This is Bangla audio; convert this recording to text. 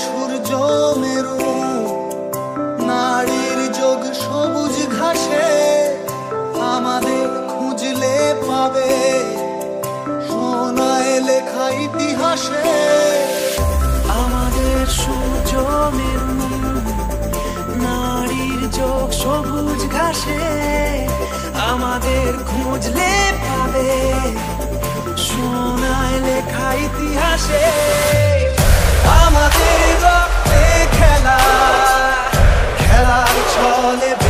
সূর্য মেরুন, নারীর যোগ সবুজ ঘাসে, আমাদের খুঁজলে পাবে সোনায় লেখা ইতিহাসে। আমাদের সূর্য মেরুন, নারীর যোগ সবুজ ঘাসে, আমাদের খুঁজলে পাবে সোনায় লেখা ইতিহাসে। আমাদের রক্তে খেলা, খেলার ছলে